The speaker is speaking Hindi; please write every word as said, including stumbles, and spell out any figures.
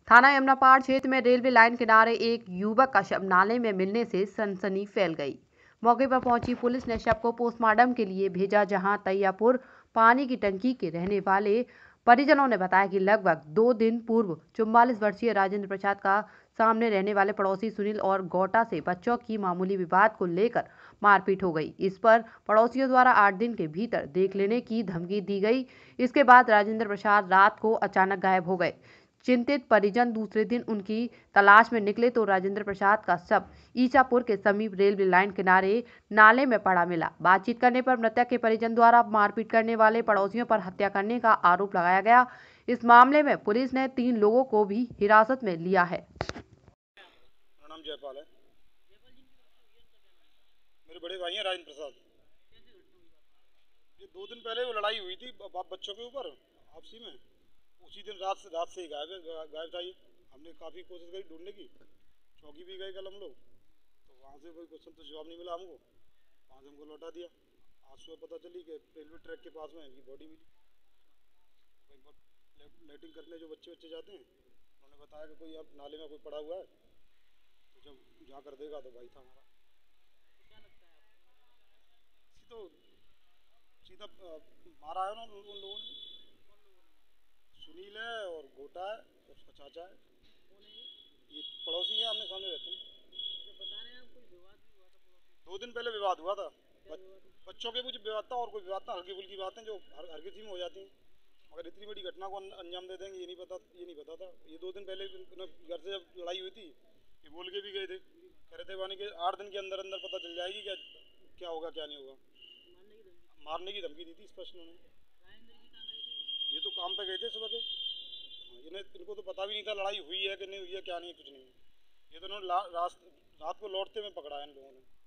थाना यमुनापाड़ क्षेत्र में रेलवे लाइन किनारे एक युवक का शव नाले में मिलने से सनसनी फैल गई। मौके पर पहुंची पुलिस ने शव को पोस्टमार्टम के लिए भेजा, जहां तैयापुर पानी की टंकी के रहने वाले परिजनों ने बताया कि लगभग दो दिन पूर्व चौवालीस वर्षीय राजेंद्र प्रसाद का सामने रहने वाले पड़ोसी सुनील और गोटा से बच्चों की मामूली विवाद को लेकर मारपीट हो गई। इस पर पड़ोसियों द्वारा आठ दिन के भीतर देख लेने की धमकी दी गई। इसके बाद राजेंद्र प्रसाद रात को अचानक गायब हो गए। चिंतित परिजन दूसरे दिन उनकी तलाश में निकले तो राजेंद्र प्रसाद का शव ईसापुर के समीप रेलवे लाइन किनारे नाले में पड़ा मिला। बातचीत करने पर मृतक के परिजन द्वारा मारपीट करने वाले पड़ोसियों पर हत्या करने का आरोप लगाया गया। इस मामले में पुलिस ने तीन लोगों को भी हिरासत में लिया है। मेरा नाम जयपाल है। मेरे बड़े भाई हैं राजेंद्र प्रसाद। ये दो दिन पहले वो लड़ाई हुई थी बच्चों के ऊपर आपसी में। उसी दिन रात से रात से ही गायब गायब था ये। हमने काफ़ी कोशिश करी ढूंढने की, चौकी भी गए कल हम लोग, तो वहाँ से कोई क्वेश्चन तो जवाब नहीं मिला हमको। वहाँ से हमको लौटा दिया। आज सुबह पता चली कि रेलवे ट्रैक के पास में इनकी बॉडी मिली। लेटिंग करने जो बच्चे बच्चे जाते हैं, उन्होंने बताया कि कोई अब नाले में कोई पड़ा हुआ है, तो जब जाकर देखा तो भाई था हमारा। तो सीधा मारा है ना उन लोगों ने। सुनील है और गोटा है और उसका चाचा है। ये पड़ोसी है, आमने सामने रहते हैं। दो दिन पहले विवाद हुआ था। बच्चों के कुछ विवाद था और कोई विवाद था, हल्की फुल्की बातें जो हर हर किसी में हो जाती हैं, मगर इतनी बड़ी घटना को अंजाम दे देंगे ये नहीं पता ये नहीं पता था। ये दो दिन पहले घर से जब लड़ाई हुई थी, ये बोल के भी गए थे, कह रहे थे वानी के आठ दिन के अंदर अंदर पता चल जाएगी क्या क्या होगा क्या नहीं होगा। मारने की धमकी दी थी स्पष्ट उन्होंने। ये तो काम पे गए थे सुबह के। इन्हें इनको तो पता भी नहीं था लड़ाई हुई है कि नहीं हुई है, क्या नहीं है, कुछ नहीं है। ये तो उन्होंने रात को लौटते में पकड़ा है इन लोगों ने।